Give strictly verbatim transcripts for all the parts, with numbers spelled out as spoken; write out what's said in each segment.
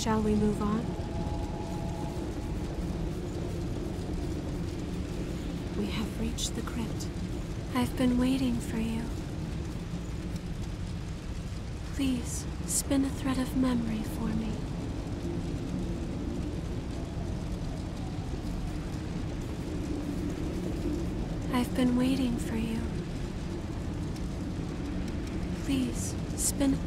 Shall we move on? We have reached the crypt. I've been waiting for you. Please, spin a thread of memory for me. I've been waiting for you. Please, spin...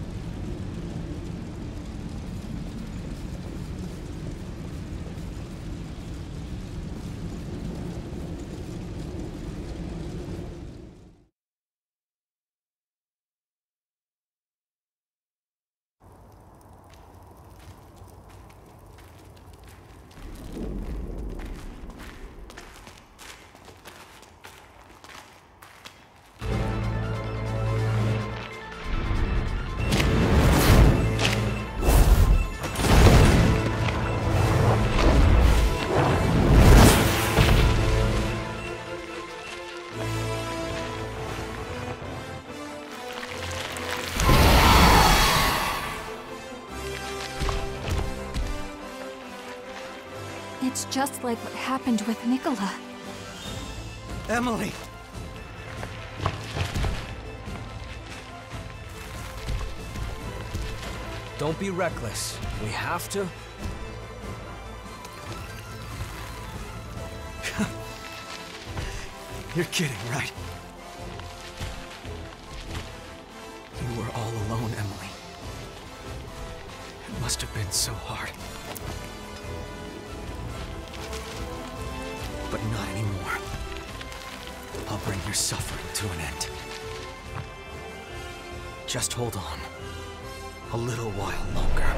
It's just like what happened with Nicola. Emily! Don't be reckless. We have to... You're kidding, right? You were all alone, Emily. It must have been so hard. But not anymore. I'll bring your suffering to an end. Just hold on. A little while longer.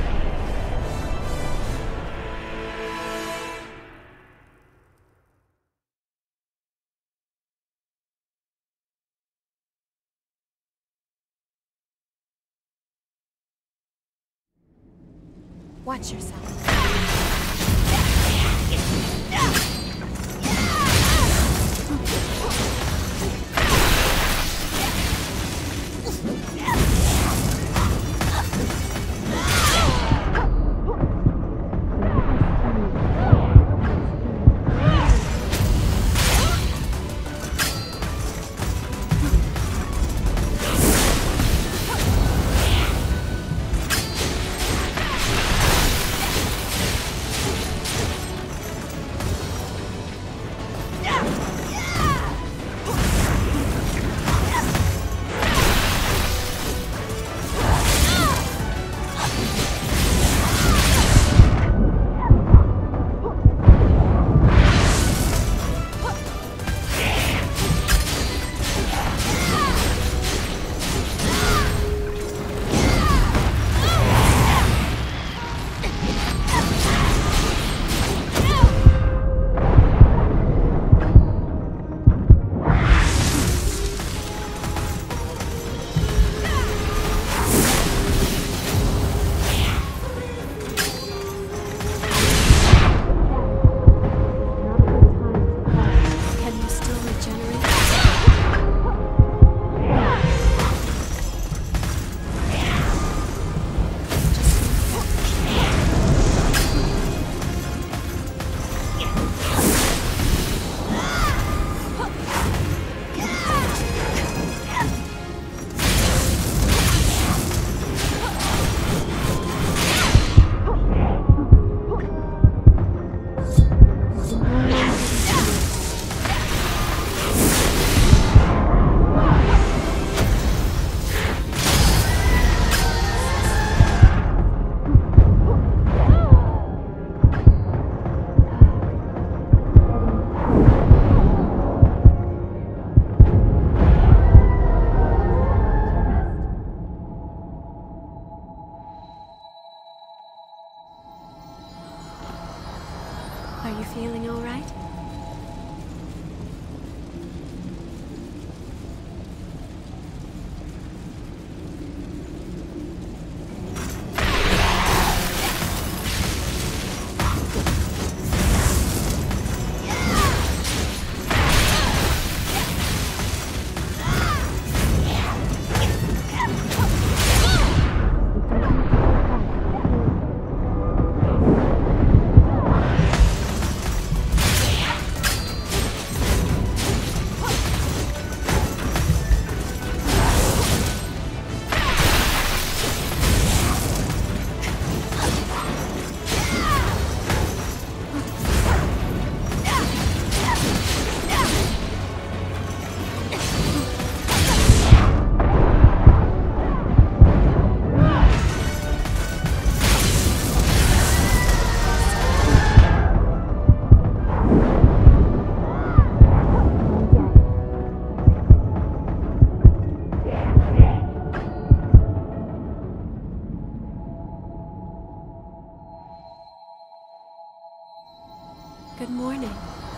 Watch yourself. Are you feeling all right? Good morning.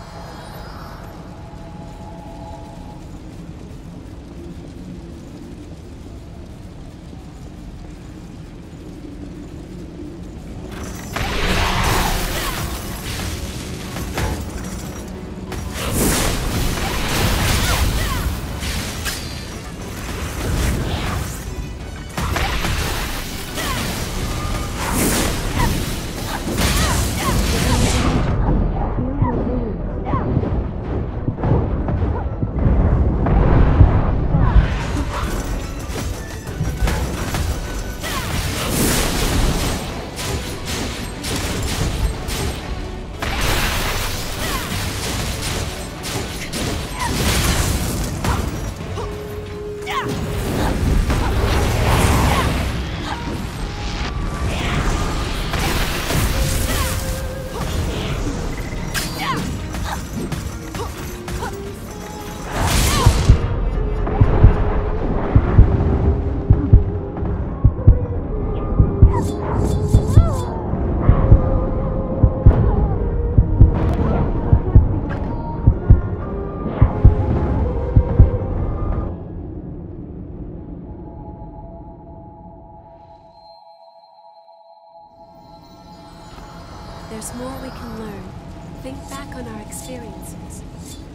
There's more we can learn. Think back on our experiences.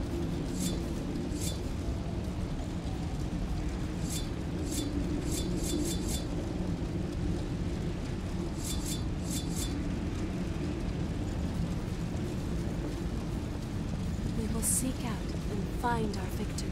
We will seek out and find our victory.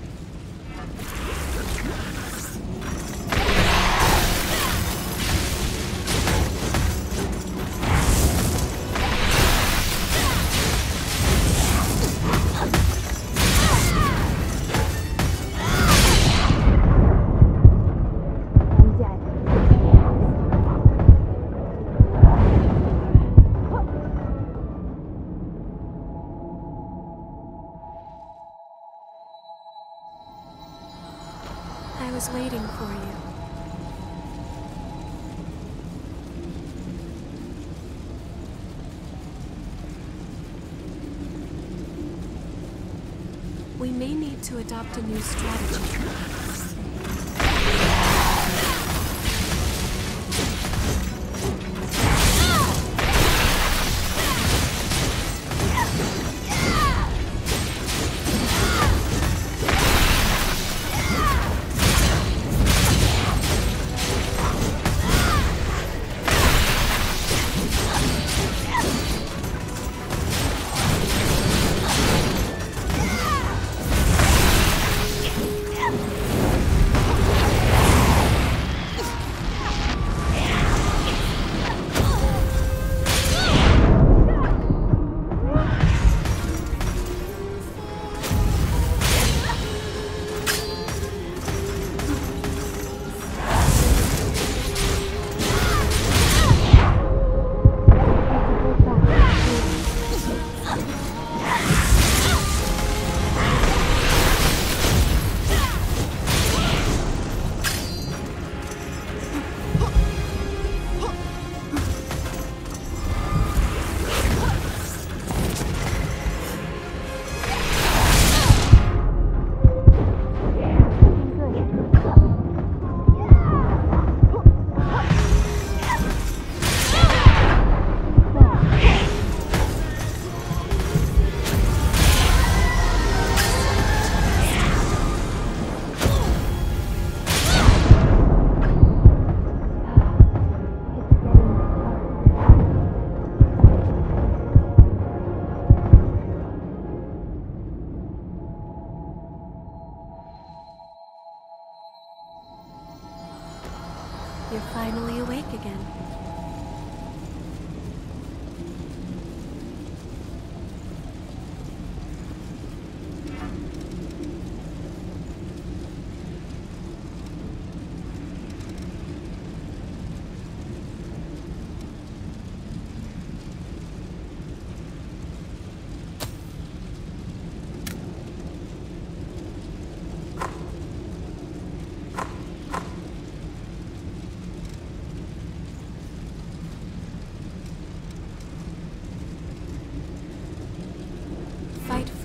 I was waiting for you. We may need to adopt a new strategy.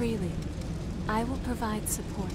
freely. I will provide support.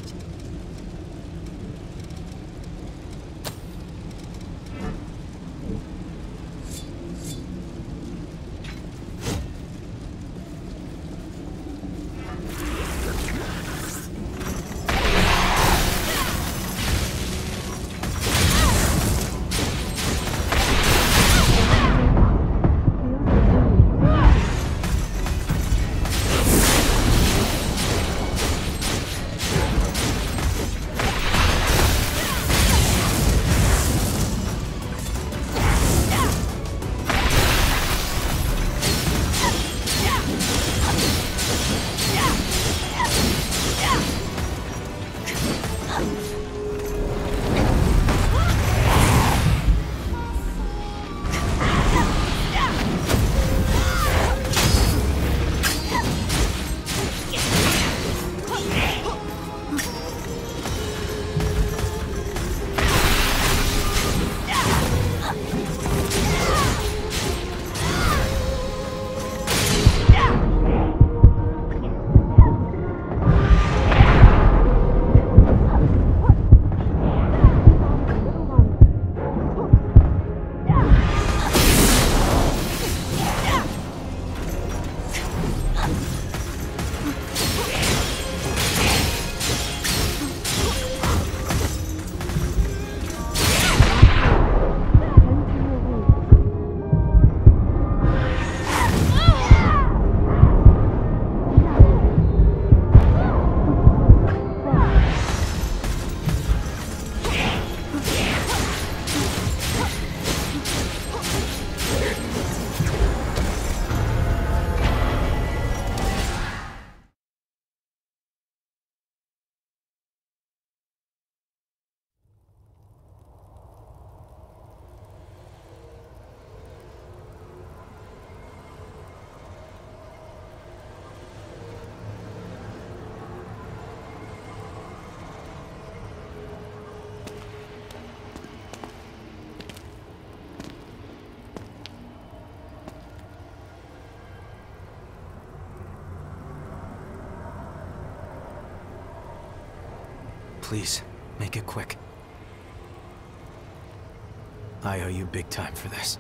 Please, make it quick. I owe you big time for this.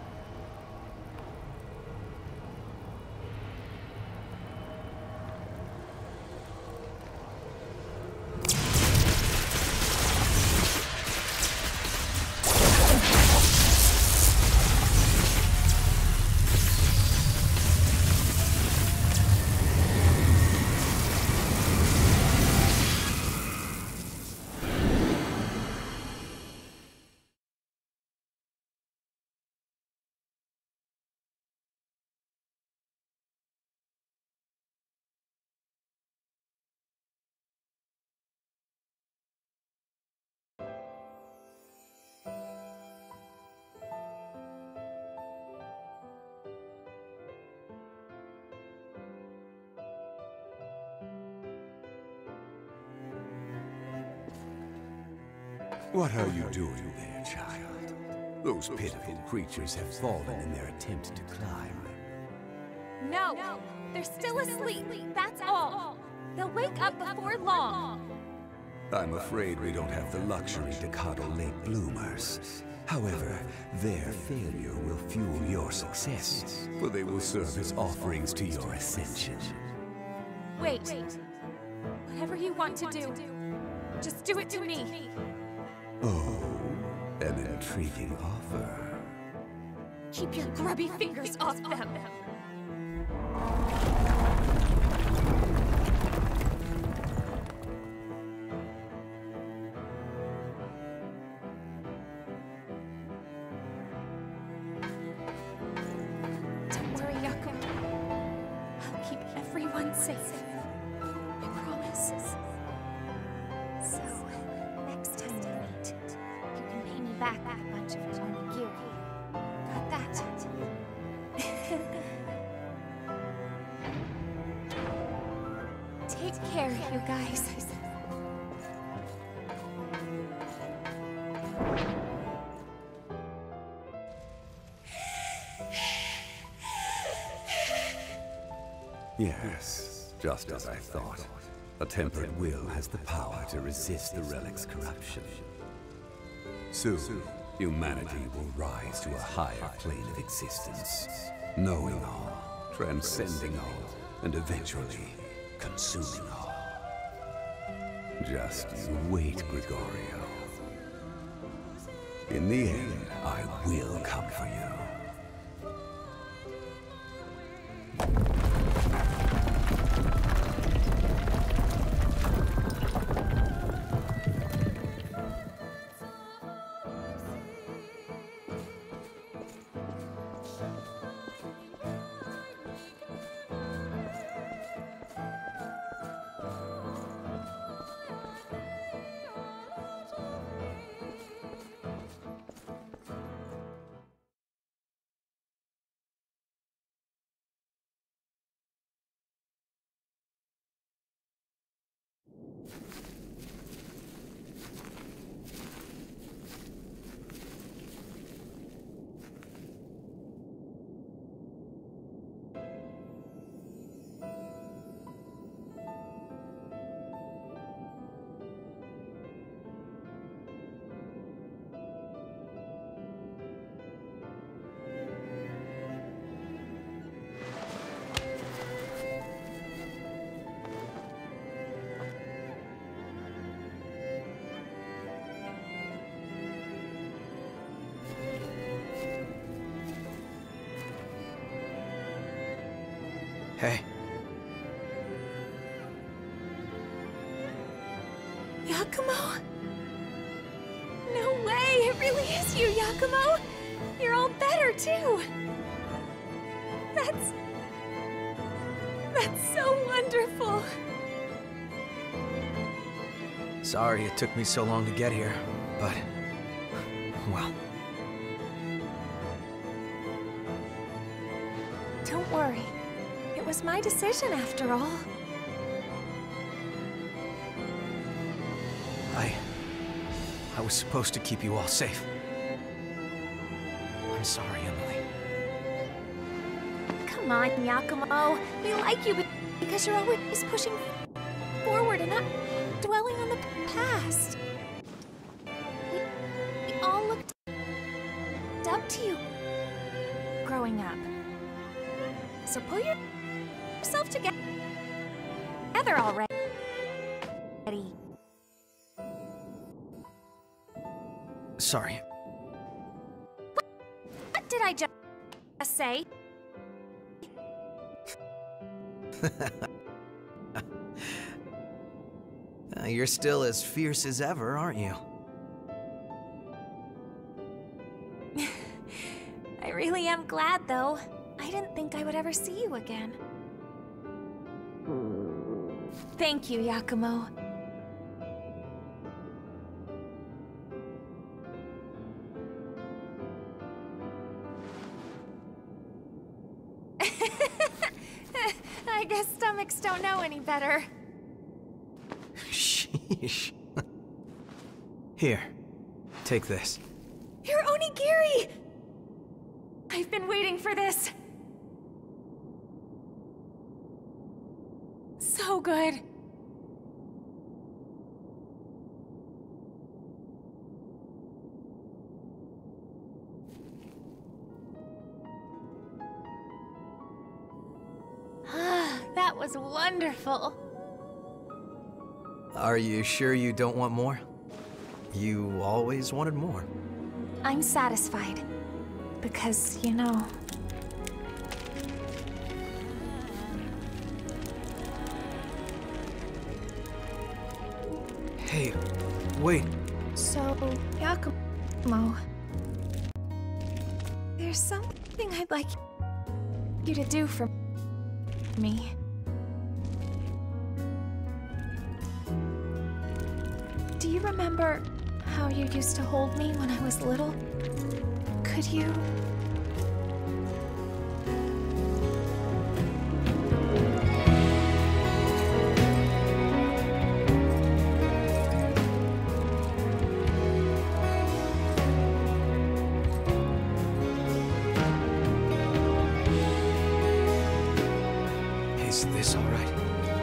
What are you doing there, child? Those pitiful creatures have fallen in their attempt to climb. No, they're still asleep, that's all. They'll wake up before long. I'm afraid we don't have the luxury to coddle late bloomers. However, their failure will fuel your success, for they will serve as offerings to your ascension. Wait. Whatever you want to do, just do it to me. Oh, an intriguing offer. Keep your grubby fingers off them. Don't worry, Yaku. I'll keep everyone safe. I promise. So, next time we meet, you can pay me back with a bunch of onigiri. Got that? Take care, you guys. Yes, Just as I thought. A tempered will has the power to resist the relic's corruption. Soon, humanity will rise to a higher plane of existence, knowing all, transcending all, and eventually consuming all. Just you wait, Gregorio. In the end, I will come for you. Hey. Yakumo? No way! It really is you, Yakumo! You're all better, too! That's... That's so wonderful! Sorry it took me so long to get here, but... well... Don't worry. It was my decision, after all. I... I was supposed to keep you all safe. I'm sorry, Emily. Come on, Yakumo. We like you because you're always pushing forward and not dwelling on the past. We, we all looked up to you growing up. So pull your yourself together already. Sorry. What did I just say? Uh, you're still as fierce as ever, aren't you? I really am glad, though. I didn't think I would ever see you again. Thank you, Yakumo. I guess stomachs don't know any better. Sheesh. Here, take this. You're onigiri! I've been waiting for this. So good. Ah, that was wonderful. Are you sure you don't want more? You always wanted more. I'm satisfied. Because, you know... Hey, wait. So, Yakumo... There's something I'd like you to do for me. Do you remember how you used to hold me when I was little? Could you... Is this all right?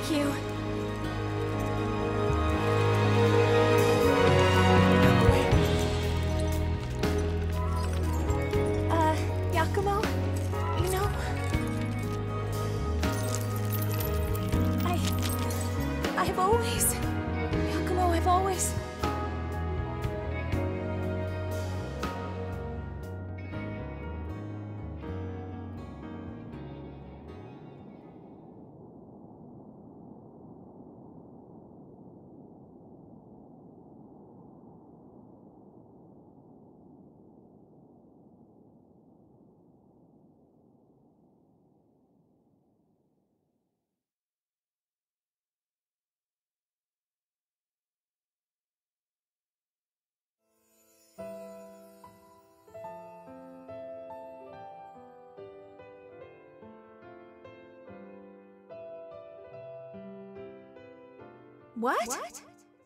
Thank you. Uh, Yakumo, you know, I... I've always... Yakumo, I've always... What? What?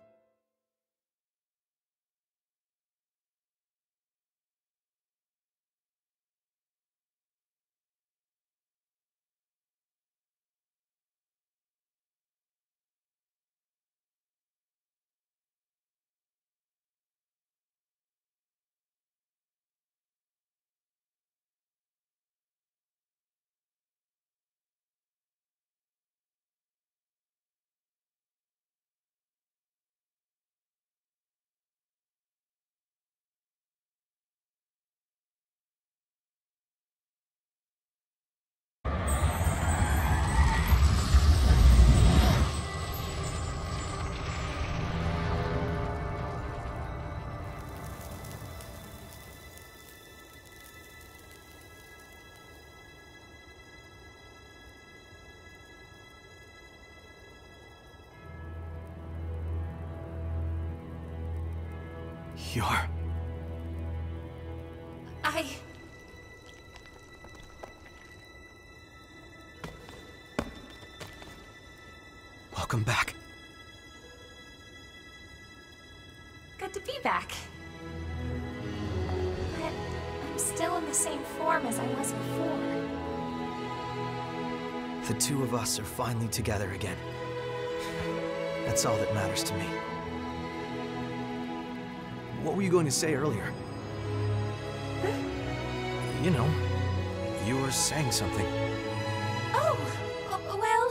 You're... I... Welcome back. Good to be back. But I'm still in the same form as I was before. The two of us are finally together again. That's all that matters to me. What were you going to say earlier? Huh? You know, you were saying something. Oh, uh, well...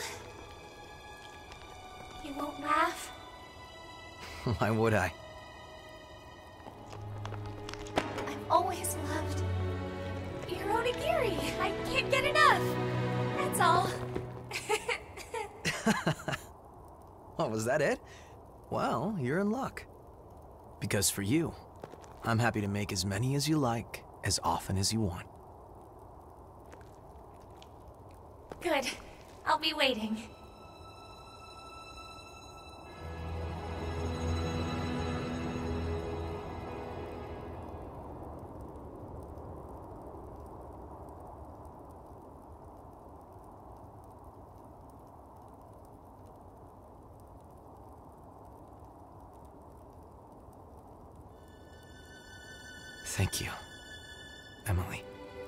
You won't laugh? Why would I? I've always loved... your onigiri. I can't get enough. That's all. Oh, was that it? Well, you're in luck. Because for you, I'm happy to make as many as you like, as often as you want. Good. I'll be waiting. Thank you, Emily.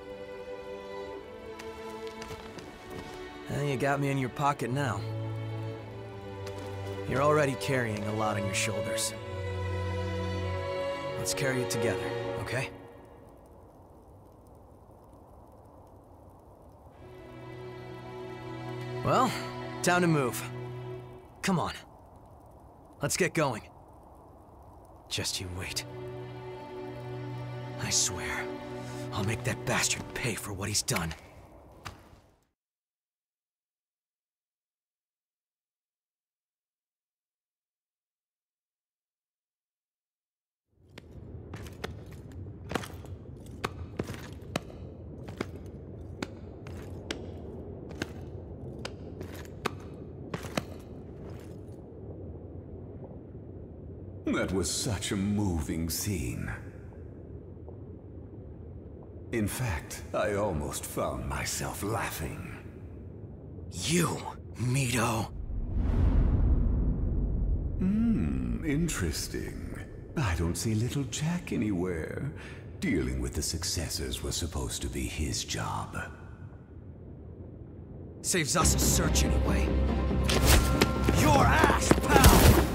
Well, you got me in your pocket now. You're already carrying a lot on your shoulders. Let's carry it together, okay? Well, time to move. Come on. Let's get going. Just you wait. I swear, I'll make that bastard pay for what he's done. That was such a moving scene. In fact, I almost found myself laughing. You, Mito. Hmm, interesting. I don't see little Jack anywhere. Dealing with the successors was supposed to be his job. Saves us a search anyway. Your ass, pal!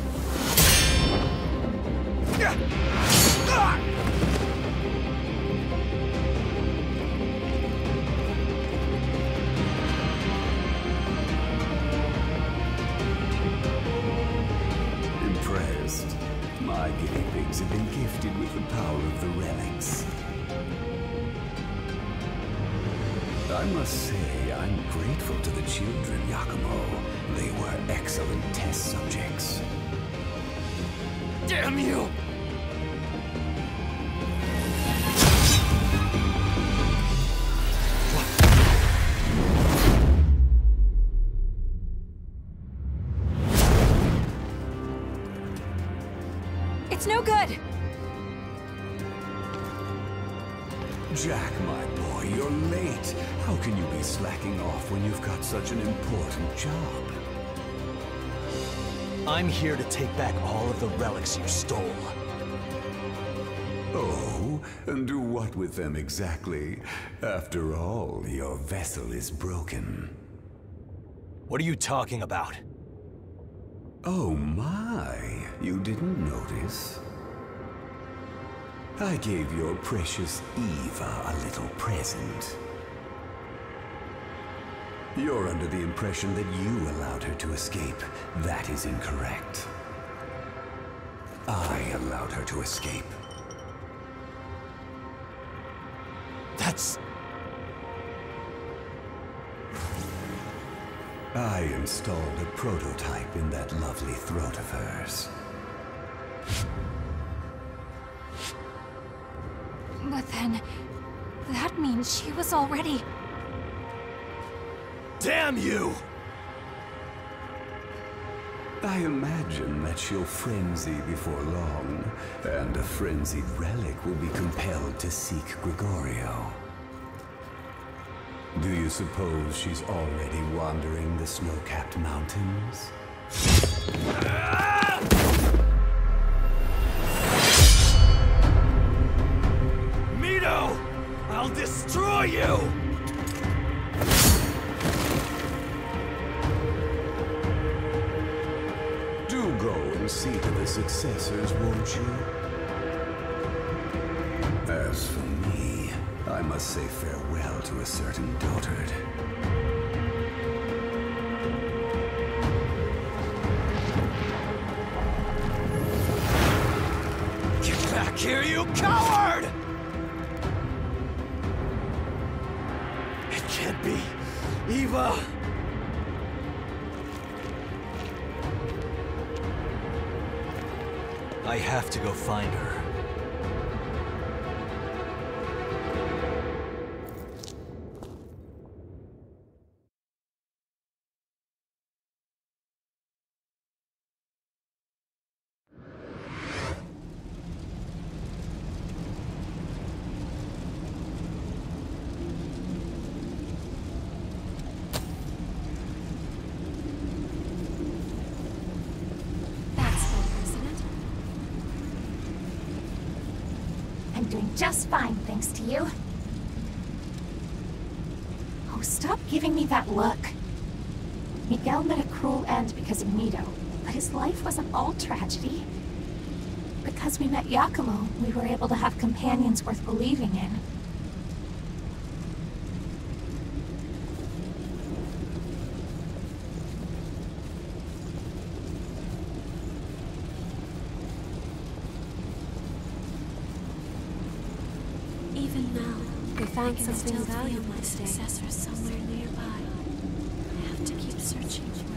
Impressed. My guinea pigs have been gifted with the power of the relics. I must say, I'm grateful to the children, Yakumo. They were excellent test subjects. Damn you! It's no good! Jack, my boy, you're late. How can you be slacking off when you've got such an important job? I'm here to take back all of the relics you stole. Oh, and do what with them exactly? After all, your vessel is broken. What are you talking about? Oh my, you didn't notice? I gave your precious Eva a little present. You're under the impression that you allowed her to escape. That is incorrect. I allowed her to escape. That's... I installed a prototype in that lovely throat of hers. But then, that means she was already... Damn you! I imagine that she'll frenzy before long, and a frenzied relic will be compelled to seek Gregorio. Do you suppose she's already wandering the snow-capped mountains? Mito! I'll destroy you! Do go and see to the successors, won't you? As for me, I must say farewell to a certain dotard. Get back here, you coward! It can't be. Eva! I have to go find her. I'm doing just fine, thanks to you. Oh, stop giving me that look. Miguel met a cruel end because of Mito, but his life wasn't all tragedy. Because we met Yakumo, we were able to have companions worth believing in. Even now, we found something valuable. My successor somewhere nearby. I have to keep searching.